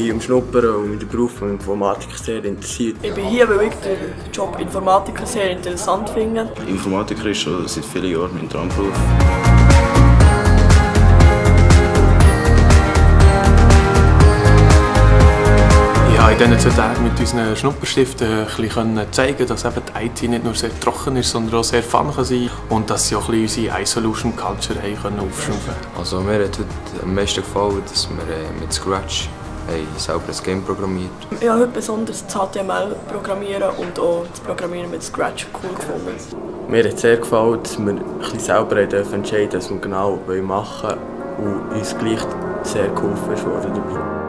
hier am Schnuppern und den Beruf von Informatiker sehr interessiert. Ich bin hier, weil ich den Job Informatiker sehr interessant finde. Informatiker ist schon seit vielen Jahren mein Traumberuf. In diesen 2 Tagen mit unseren Schnupperstiften ein bisschen zeigen, dass eben die IT nicht nur sehr trocken ist, sondern auch sehr fun kann sein und dass sie auch ein bisschen unsere iSolution-Culture aufschrauben können. Also mir hat heute am meisten gefallen, dass wir mit Scratch selber ein Game programmiert. Ich habe heute besonders das HTML programmieren und auch das Programmieren mit Scratch cool gefunden. Mir hat sehr gefallen, dass wir ein bisschen selber entscheiden dürfen, was wir genau machen wollen und uns gleich sehr geholfen wurde dabei.